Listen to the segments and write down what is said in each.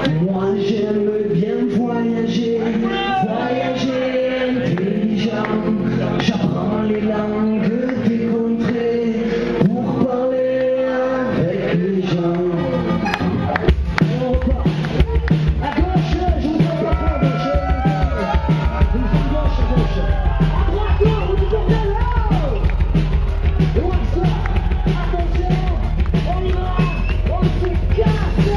Moi j'aime bien voyager, voyager intelligent. J'apprends les langues des contrées pour parler avec les gens. À gauche, je vous vois pas à gauche. À gauche. À droite, vous vous tournez là. Et voilà ça. Attention, on y va, on se casse.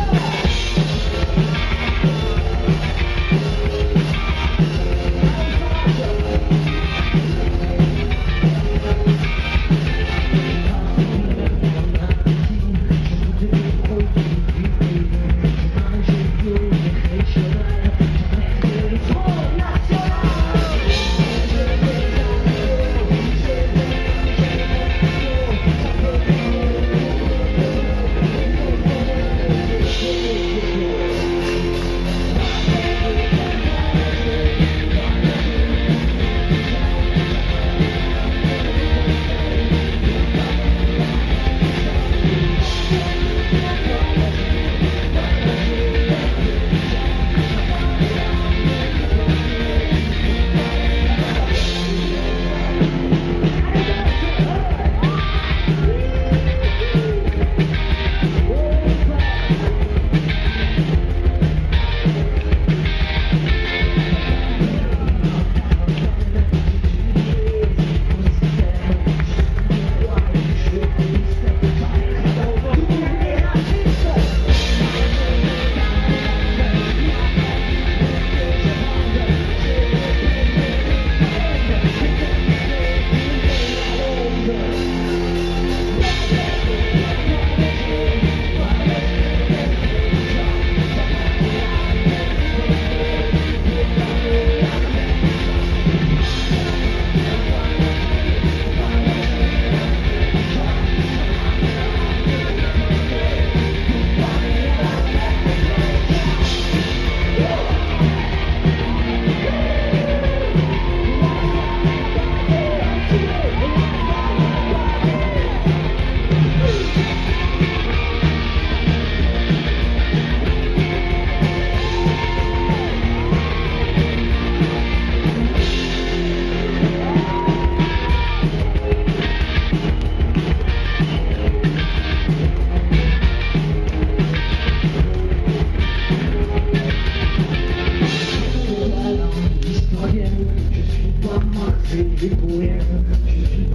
Je suis pas Marx et les poèmes, je suis